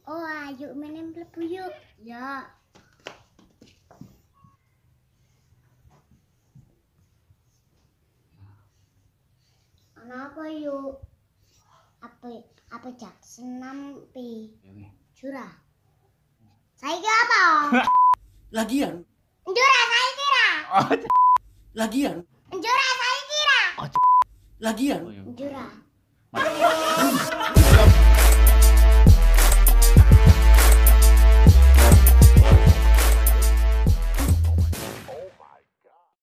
Oh, ayo main mlebu yuk. Ya. Ana apa yuk? Apa jak senam pi? Jurah. Saiki apa? Lagian. Jurah saiki ra. Lagian. Jurah saiki ra. Lagian. Jurah.